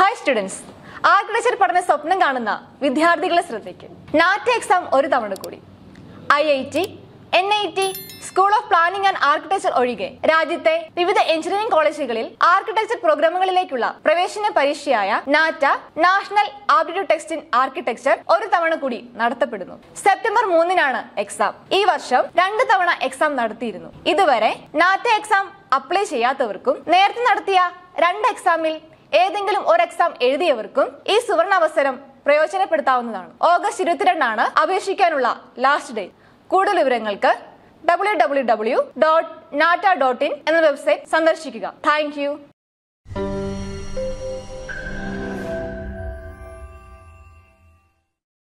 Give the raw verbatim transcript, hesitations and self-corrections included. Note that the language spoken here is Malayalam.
ഹായ് സ്റ്റുഡൻസ്, ആർക്കിടെക്ചർ പഠന സ്വപ്നം കാണുന്ന വിദ്യാർത്ഥികളെ ശ്രദ്ധിക്കും. നാറ്റ് എക്സാം ഒരു തവണ കൂടി. I I T, N I T, school of planning and architecture ഒഴികെ രാജ്യത്തെ വിവിധ എഞ്ചിനീയറിംഗ് കോളേജുകളിൽ ആർക്കിടെക്ചർ പ്രോഗ്രാമുകളിലേക്കുള്ള പ്രവേശന പരീക്ഷയായ NATA national aptitude test in architecture ഒരു തവണ കൂടി നടത്തപ്പെടുന്നു. സെപ്റ്റംബർ മൂന്നിനാണ് എക്സാം. ഈ വർഷം രണ്ട് തവണ എക്സാം നടത്തിയിരുന്നു. ഇതുവരെ നാറ്റ എക്സാം അപ്ലൈ ചെയ്യാത്തവർക്കും നേരത്തെ നടത്തിയ രണ്ട് എക്സാമിൽ ഏതെങ്കിലും ഒരു എക്സാം എഴുതിയവർക്കും ഈ സുവർണ അവസരം പ്രയോജനപ്പെടുത്താവുന്നതാണ്. ഓഗസ്റ്റ് ഇരുപത്തിരണ്ടാണ് അപേക്ഷിക്കാനുള്ള ലാസ്റ്റ് ഡേറ്റ്. കൂടുതൽ വിവരങ്ങൾക്ക് W W W dot NATA dot in എന്ന വെബ്സൈറ്റ് സന്ദർശിക്കുക. Thank U.